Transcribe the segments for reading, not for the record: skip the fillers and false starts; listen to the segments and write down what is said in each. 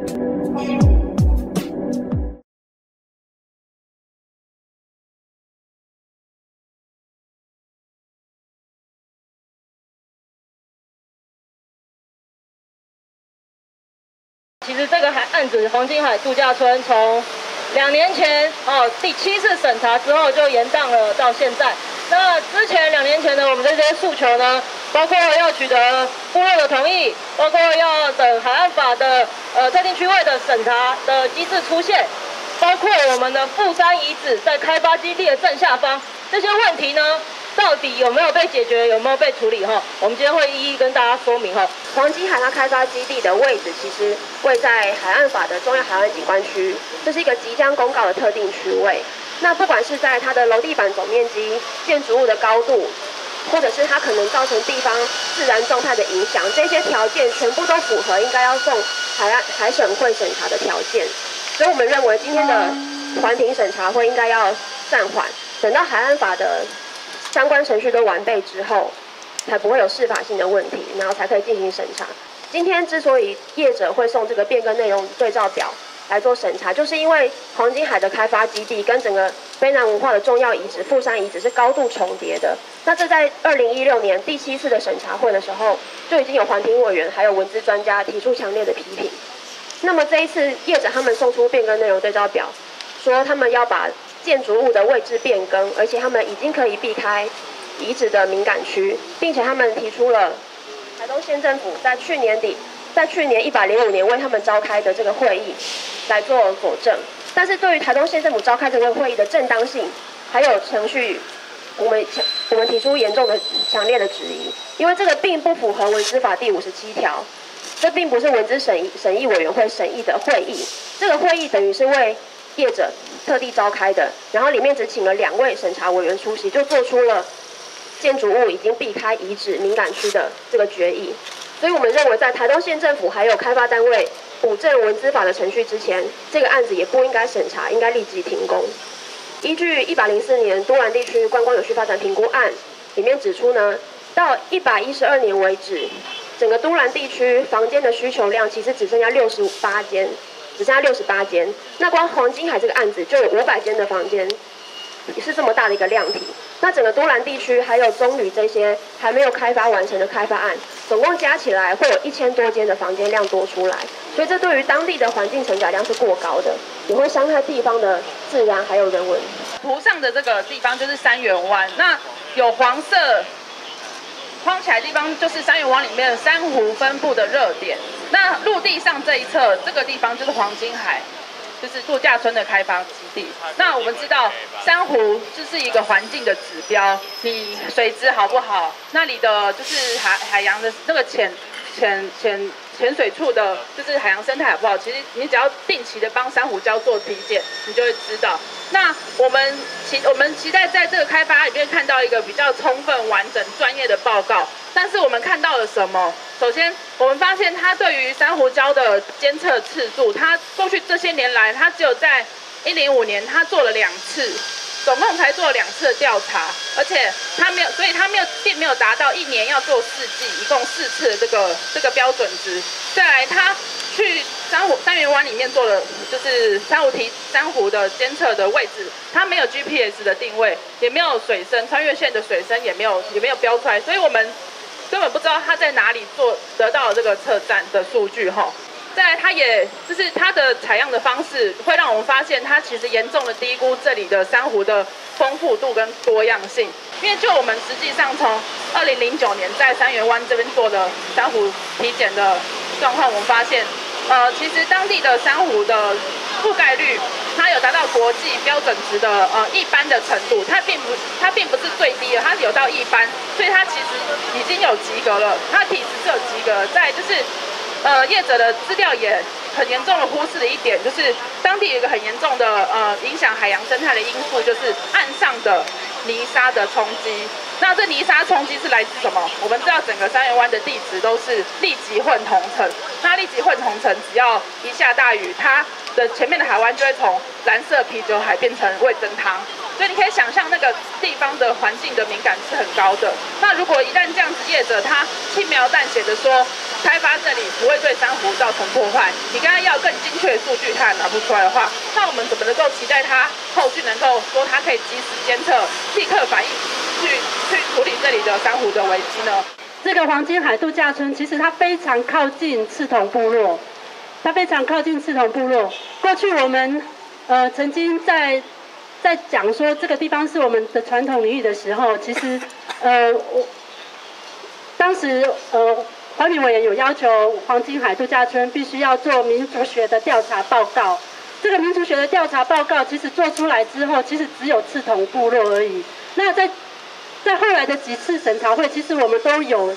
其实这个案子黄金海度假村从2年前第7次审查之后就延宕了到现在。那之前2年前呢，我们这些诉求呢，包括要取得部落的同意，包括要等海岸法的特定区位的审查的机制出现，包括我们的富山遗址在开发基地的正下方，这些问题呢，到底有没有被解决，有没有被处理？我们今天会一一跟大家说明。 黄金海它开发基地的位置其实位在海岸法的中央海岸景观区，这是一个即将公告的特定区位。那不管是在它的楼地板总面积、建筑物的高度，或者是它可能造成地方自然状态的影响，这些条件全部都符合应该要送海审会审查的条件。所以我们认为今天的环评审查会应该要暂缓，等到海岸法的相关程序都完备之后，才不会有适法性的问题，然后才可以进行审查。今天之所以业者会送这个变更内容对照表来做审查，就是因为黄金海的开发基地跟整个卑南文化的重要遗址富山遗址是高度重叠的。那这在2016年第7次的审查会的时候，就已经有环评委员还有文资专家提出强烈的批评。那么这一次业者他们送出变更内容对照表，说他们要把建筑物的位置变更，而且他们已经可以避开遗址的敏感区，并且他们提出了台东县政府在去年105年为他们召开的这个会议来做佐证。但是对于台东县政府召开这个会议的正当性还有程序，我们提出严重的强烈的质疑，因为这个并不符合文资法第57条，这并不是文资审议委员会审议的会议，这个会议等于是为业者特地召开的，然后里面只请了2位审查委员出席，就做出了建筑物已经避开遗址敏感区的这个决议。所以我们认为，在台东县政府还有开发单位补正文资法的程序之前，这个案子也不应该审查，应该立即停工。依据104年都兰地区观光有序发展评估案里面指出呢，到112年为止，整个都兰地区房间的需求量其实只剩下68间，那光黄金海这个案子就有500间的房间，是这么大的一个量体。那整个都兰地区还有棕榈这些还没有开发完成的开发案，总共加起来会有1000多间的房间量多出来，所以这对于当地的环境承载量是过高的，也会伤害地方的自然还有人文。 图上的这个地方就是三元湾，那有黄色框起来的地方就是三元湾里面的珊瑚分布的热点。那陆地上这一侧这个地方就是黄金海，就是度假村的开发基地。那我们知道珊瑚就是一个环境的指标，你水质好不好，那里的就是海洋的那个潜水处的，就是海洋生态好不好，其实你只要定期的帮珊瑚礁做体检，你就会知道。那我们期待在这个开发里面看到一个比较充分、完整、专业的报告。但是我们看到了什么？首先，我们发现它对于珊瑚礁的监测次数，它过去这些年来，它只有在105年它做了2次，总共才做了2次的调查，而且它没有，所以它并没有达到1年要做4季，一共4次的这个标准值。再来，它去三元湾里面做了就是珊瑚的监测的位置，它没有 GPS 的定位，也没有水深穿越线的水深也没有标出来，所以我们根本不知道它在哪里得到了这个测站的数据哈。再来，它的采样的方式会让我们发现，它其实严重的低估这里的珊瑚的丰富度跟多样性。因为就我们实际上从2009年在三元湾这边做的珊瑚体检的状况，我们发现，其实当地的珊瑚的覆盖率，它有达到国际标准值的一般的程度，它并不是最低的，它有到一般，所以它其实已经有及格了，它的体质是有及格。再来就是业者的资料也很严重的忽视了一点，就是当地有一个很严重的影响海洋生态的因素，就是岸上的泥沙的冲击。那这泥沙冲击是来自什么？我们知道整个三元湾的地质都是砾级混同层，那砾级混同层只要一下大雨，它的前面的海湾就会从蓝色啤酒海变成味噌汤，所以你可以想象那个地方的环境的敏感是很高的。那如果一旦这样子业者他轻描淡写的说开发这里不会对珊瑚造成破坏。你刚刚要更精确的数据，它还拿不出来的话，那我们怎么能够期待它后续能够说它可以及时监测、立刻反应去处理这里的珊瑚的危机呢？ 这个黄金海度假村其实它非常靠近赤桐部落，过去我们曾经在讲说这个地方是我们的传统领域的时候，其实当时环评委员有要求黄金海度假村必须要做民族学的调查报告。这个民族学的调查报告其实做出来之后，其实只有赤桐部落而已。那在后来的几次审查会，其实我们都有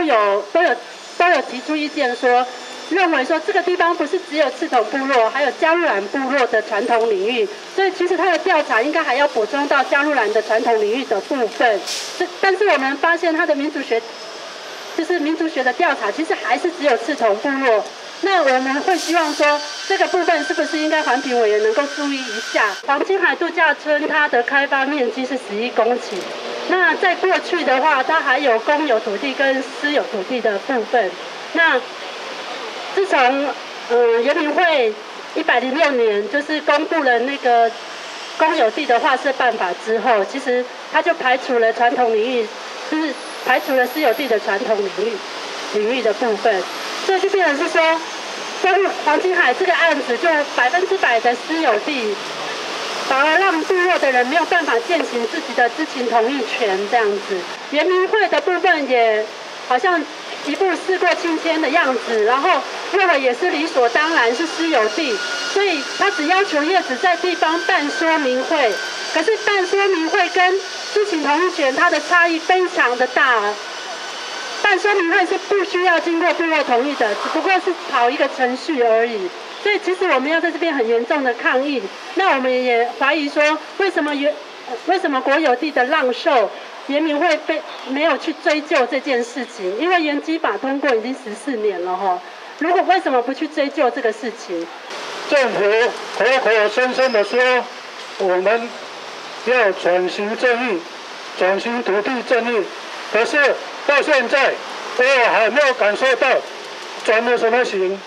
提出意见说，认为说这个地方不是只有赤桐部落，还有加路兰部落的传统领域，所以其实它的调查应该还要补充到加路兰的传统领域的部分。但是我们发现它的民族学的调查，其实还是只有赤桐部落。那我们会希望说，这个部分是不是应该环评委员能够注意一下？黄金海度假村它的开发面积是11公顷。那在过去的话，它还有公有土地跟私有土地的部分。那自从原民会106年就是公布了那个公有地的划设办法之后，其实它就排除了传统领域，就是排除了私有地的传统领域的部分。所以就变成是说，黄金海这个案子就100%的私有地。反而让部落的人没有办法践行自己的知情同意权，这样子。原民会的部分也好像一步事过境迁的样子，然后认为也是理所当然是私有地，所以他只要求业者在地方办说明会。可是办说明会跟知情同意权它的差异非常的大哦。办说明会是不需要经过部落同意的，只不过是跑一个程序而已。所以其实我们要在这边很严重的抗议。那我们也怀疑说，为什么国有地的让售，原民会没有去追究这件事情？因为原基法通过已经14年了哈，为什么不去追究这个事情？ 政府口口声声的说，我们要转型正义，转型土地正义，可是到现在我还没有感受到转了什么型。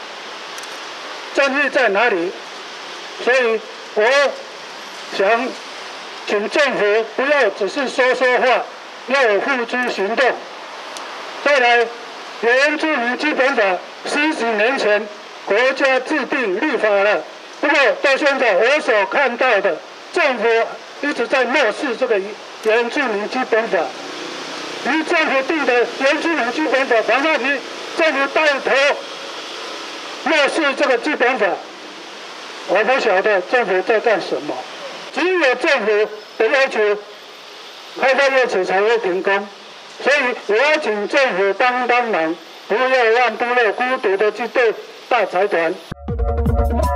正义在哪里？所以我想请政府不要只是说话，要有付诸行动。再来，原住民基本法10几年前国家制定立法了，不过到现在我所看到的，政府一直在漠视这个原住民基本法。你政府定的原住民基本法，反正你政府带头漠视这个基本法，我不晓得政府在干什么。只有政府的要求，开发业者才会停工。所以我要请政府帮忙，不要让部落孤独的去对大财团。